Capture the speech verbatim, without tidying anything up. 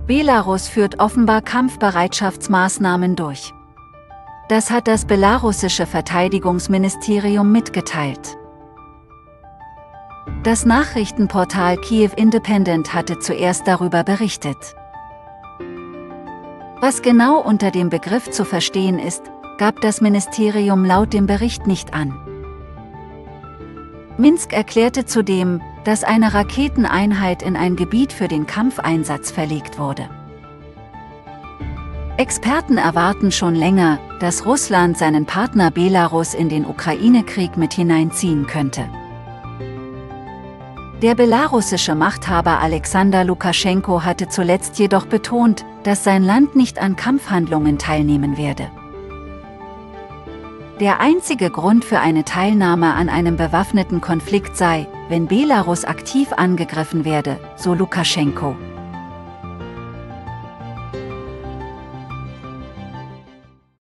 Belarus führt offenbar Kampfbereitschaftsmaßnahmen durch. Das hat das belarussische Verteidigungsministerium mitgeteilt. Das Nachrichtenportal Kiev Independent hatte zuerst darüber berichtet. Was genau unter dem Begriff zu verstehen ist, gab das Ministerium laut dem Bericht nicht an. Minsk erklärte zudem, dass eine Raketeneinheit in ein Gebiet für den Kampfeinsatz verlegt wurde. Experten erwarten schon länger, dass Russland seinen Partner Belarus in den Ukraine-Krieg mit hineinziehen könnte. Der belarussische Machthaber Alexander Lukaschenko hatte zuletzt jedoch betont, dass sein Land nicht an Kampfhandlungen teilnehmen werde. Der einzige Grund für eine Teilnahme an einem bewaffneten Konflikt sei, wenn Belarus aktiv angegriffen werde, so Lukaschenko.